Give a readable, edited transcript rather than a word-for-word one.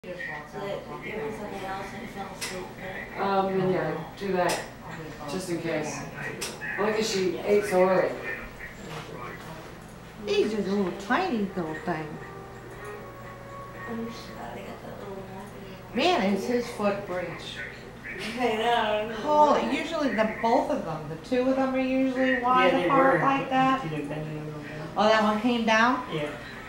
So that give me something else and fell asleep. And yeah, do that just in case. Look at she ate so early. He's just a little tiny little thing. Man, is his foot bridge. I know. Holy, usually both of them, the two of them are usually wide apart like that. Oh, that one came down? Yeah.